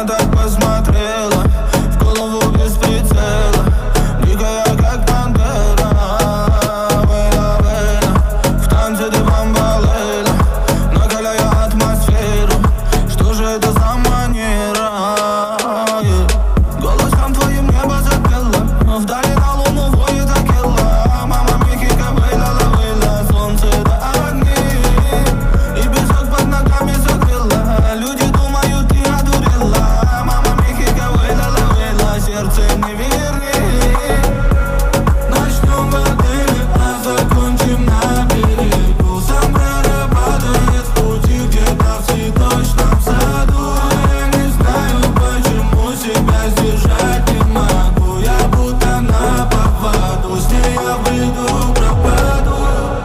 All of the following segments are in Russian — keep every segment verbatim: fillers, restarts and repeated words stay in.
так посмотрела, в голову без прицела, дикая как пантера. Вейла, вейла, в танце ты бомбалейла, накаляя атмосферу. Что же это за манера? Yeah. Голосом твоим небо запело, вдали на луну воет Акела. Мама Мехико, вейла, вейла, солнце до огней, и песок под ногами закрыла. Люди думают, ты одурела. Мама Мехико, вейла, вейла, сердце не верней. Начнем в отеле, а закончим на берегу. Сомбреро падает в пути, где-то в цветочном саду. Я не знаю, почему себя сдержать не могу. Я будто на поводу, с ней я выйду, пропаду.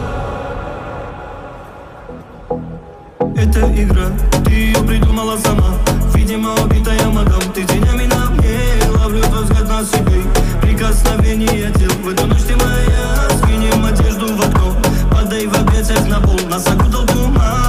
Это игра, ты ее придумала сама, видимо, убитая мадам. Ты тенями на мне, ловлю твой взгляд на себе. Прикосновение тел, в эту ночь ты моя. Скинем одежду в окно, падай в объятиях на пол, нас окутал туман.